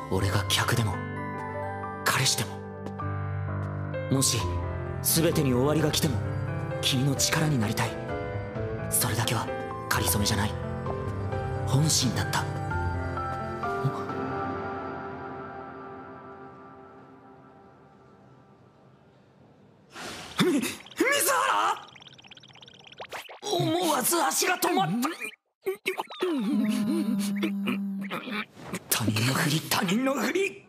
俺が客でも彼氏でも、もし全てに終わりが来ても君の力になりたい。それだけは仮初めじゃない、本心だった。水原、思わず足が止まった。他人のふり、他人のふり。